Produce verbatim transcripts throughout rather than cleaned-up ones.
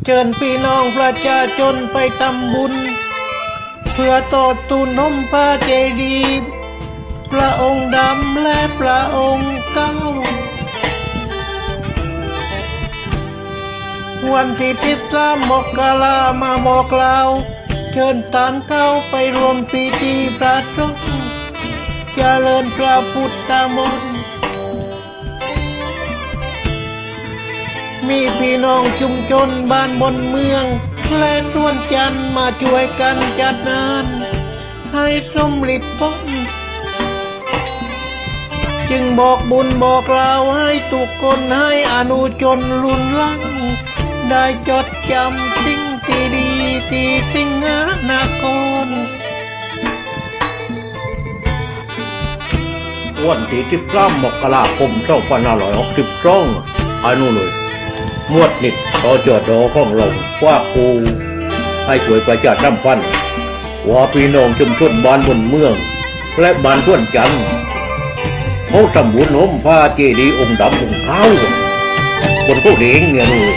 เชิญพี่น้องประชาชนไปทำบุญเพื่อตอดตูนนมพระเจดีย์พระองค์ดำและพระองค์เก้าวันที่สิบสามมกรามาบอกกล่าวเชิญทานเข้าไปรวมพิธีพระสงฆ์เจริญพระพุทธมนต์มีพี่น้องชุมชนบ้านบนเมืองและส่วนจันทร์มาช่วยกันจัดงานให้สมฤทธิ์ผลจึงบอกบุญบอกกล่าวให้ทุกคนให้อนุชนรุ่นหลังได้จดจำสิ่งที่ดีที่สิงหนครวันที่สิบสามมกราคมสองพันห้าร้อยหกสิบสองอนุเลยมวดนิดต่อจอดอของเราว่ากูให้ช่วยประชาสัมพันธ์ว่าพี่น้องชุมชนบ้านบนเมืองและบ้านต้วนจันทร์เขาทำบุญโหมพระเจดีย์องค์ดำองค์ขาวบนเขาเด้งเนี่ยเลย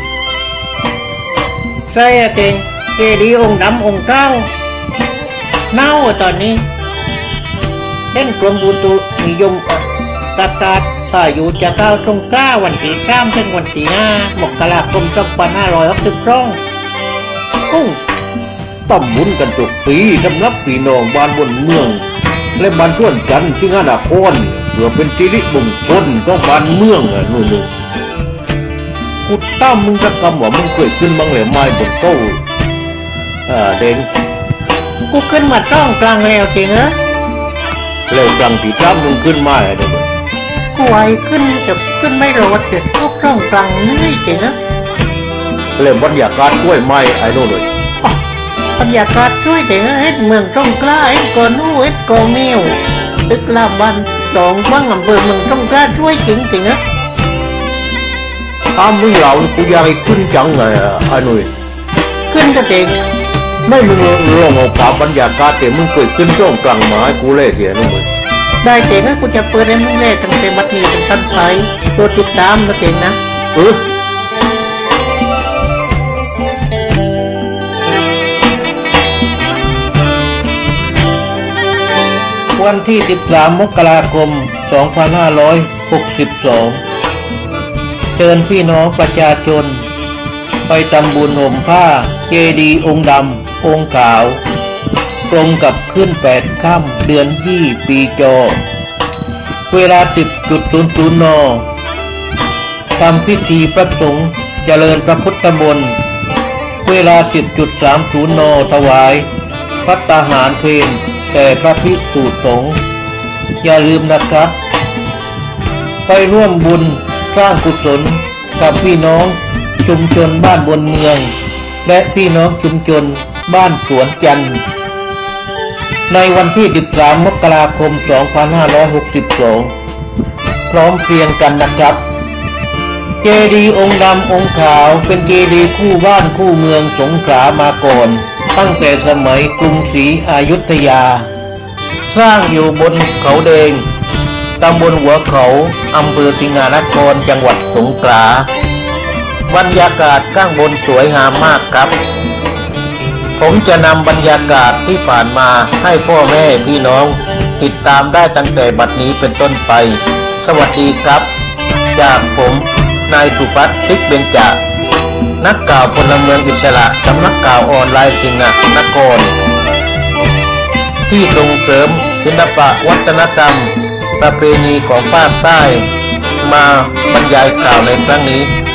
ใช่เก่งเจดีย์องค์ดำองค์ขาวเน่าตอนนี้เล่นกรมบุตุนิยมตัดตัดถ้าอยู่จะก้าวตรงกล้าวันที่สามถึงวันที่ห้ามกราคมสองพันห้าร้อยหกสิบสองกุ้งต้มบุญกันทุกปีสำหรับพี่น้องบ้านบนเมืองและบ้านต้วนจันทร์ที่งานอาคอนเพื่อเป็นสิริมงคลของบ้านเมืองอ่ะนู่นกูตั้มมึงจะกำว่ามึงเคยขึ้นบ้างเลยไม้บนโต๊ะอ่าเด้งกูขึ้นมาต้องกลางแล้วจริงเหรอแล้วกลางที่ตั้มมึงขึ้นมาอะไรเนี่ยกูไอ้ขึ้นจะขึ้นไม่รอดเด็ดพวกร่องกลางนี่จริงเหรอแล้วบรรยากาศช่วยไม้ไอ้นู่นเลยบรรยากาศช่วยแต่เอ็ดเมืองตรงกล้าเอ็ดก่อนนู้เอ็ดก่อเมียวตึกลาบันสองบ้างอำเภอเมืองตรงกล้าช่วยจริงจริงอะถ้ามึงเรากูอยากให้ขึ้นจังไงไอ้หนุ่ยขึ้นก็เองไม่มึงลองเอาภาพบรรยากาศแต่มึงเคยขึ้นช่องกลางหมากูเล่เสียนู่นได้เจ๋งนะกูจะเปิดให้มึงเล่ตั้งแต่บัดนี้เป็นต้นไปตัวติดตามนะเจ๋งนะเออวันที่สิบสามมกราคมสองพันห้าร้อยหกสิบสองเชิญพี่น้องประชาชนไปทำบุญห่มผ้าเจดีย์องค์ดำองค์ขาวตรงกับขึ้นแปดค่ำเดือนยี่ปีจอเวลา สิบนาฬิกา นทำพิธีพระสงฆ์เจริญพระพุทธมนต์เวลา สิบนาฬิกา สามสิบ นถวายภัตตาหารเพลแต่พระภิกษุสงฆ์อย่าลืมนะครับไปร่วมบุญสร้างกุศลกับพี่น้องชุมชนบ้านบนเมืองและพี่น้องชุมชนบ้านสวนจันทร์ในวันที่สิบสามมกราคมสองพันห้าร้อยหกสิบสองพร้อมเพรียงกันนะครับเจดีย์องค์ดำองค์ขาวเป็นเจดีย์คู่บ้านคู่เมืองสงขลามาก่อนตั้งแต่สมัยกรุงศรีอยุธยาสร้างอยู่บนเขาแดงตำบลหัวเขาอำเภอสิงหนครจังหวัดสงขลาบรรยากาศข้างบนสวยงามมากครับผมจะนำบรรยากาศที่ผ่านมาให้พ่อแม่พี่น้องติดตามได้ตั้งแต่บัดนี้เป็นต้นไปสวัสดีครับจากผมนายสุพัฒน์ ทิพย์เบญจนักข่าวพลเมืองอิสระสำนักข่าวออนไลน์สิงหนครที่ส่งเสริมศิลปะวัฒนธรรมประเพณีของภาคใต้มาบรรยายข่าวในครั้งนี้